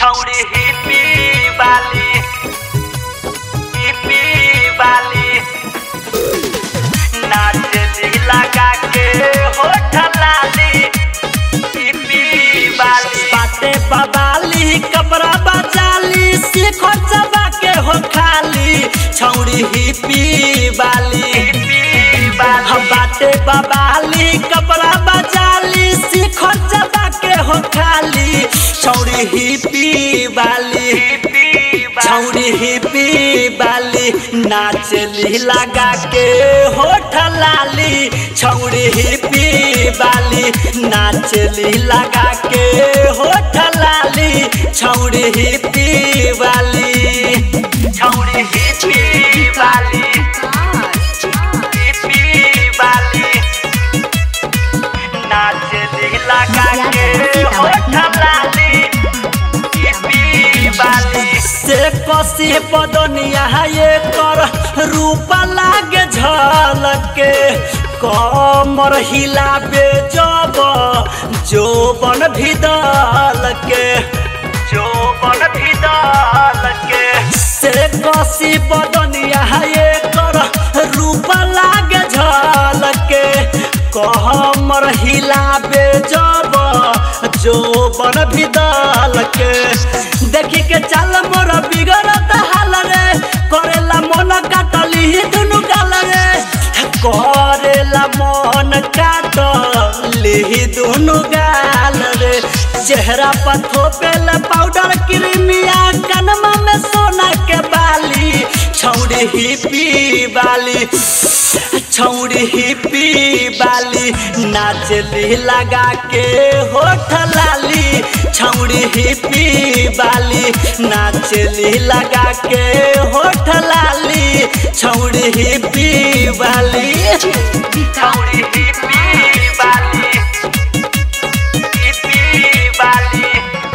छौरी हिप्पी वाली नाचली लगा के होठ लाली हिप्पी वाली बाते बबाली कपड़ा बचाली सीखो चबा के हो खाली छौरी हिप्पी वाली बाते बबाली कपड़ा बचाली सीखो चबा के हो खाली छौरी हिप्पी वाली छौरी हिप्पी वाली नाचली लगा के होठ लाली छौरी हिप्पी वाली नाचली लगा के होठ लाली छौरी हिप्पी वाली छौरी हिप्पी वाली नाचली लगा के होठ लाली से कसी पदनिया ये कर रूप लागे झलके कमर हिलाबे जब जोबन भिदल के से कसी पदनिया ये कर रूप लागे झलके कमर हिलाबे जब जोबन भिदल के देखी के चल मोर बिगड़त हाल रे करेला मन काटली दुनु गाल रे करेला मन काटली दुनु गाल रे चेहरा पर थोपेल पाउडर क्रीमिया कनमा में सोना के बाली छौरी हिप्पी वाली नाचली लगा के होठ लाली छौरी हिप्पी वाली नाचली लगा के होठ लाली छौरी हिप्पी वाली छौरी हिप्पी वाली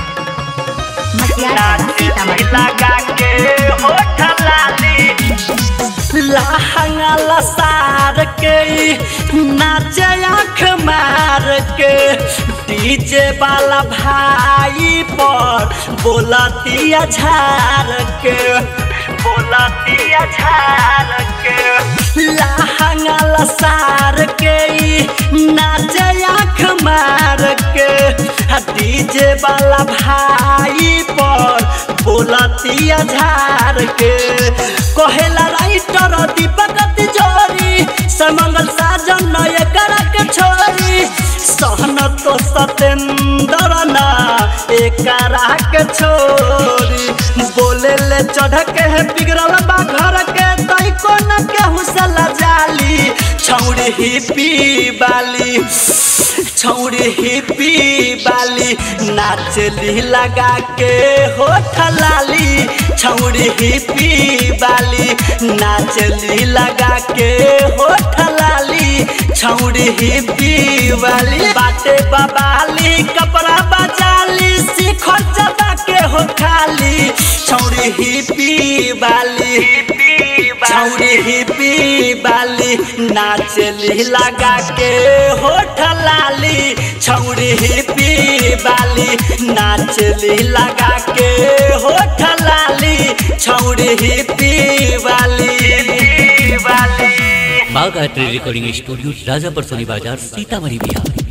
नाचली लगा के होठ लाली लहंगा लसार के नाचे आँख मार के डीजे वाला भाई पर बोलतिया झार के लहंगा लसार के नाचे आँख मार के डीजे वाला भाई पर बोलतिया झार के कहेला राइटर दीपक तिजोरी समंगल साजन नय करा के छोरी सहन तो सतेंद्र ना एकरा के छोरी बोले ले चढ़ के है बिगड़ल बा घर के तई को न केहू से लजाली छौरी हिप्पी वाली नाचली लगा के होठ लाली छौरी हिप्पी वाली नाचली लगा के होठ लाली छौरी हिप्पी वाली बाते बबाली कपड़ा बचाली सीखो चबा के हो खाली छौरी हिप्पी वाली नाचली लगा के होठ लाली छौरी हिप्पी वाली नाचली लगा के होठ लाली छौरी हिप्पी वाली बागायत्री रिकॉर्डिंग स्टूडियो राजापुर सोनी बाजार सीतामढ़ी बिहार।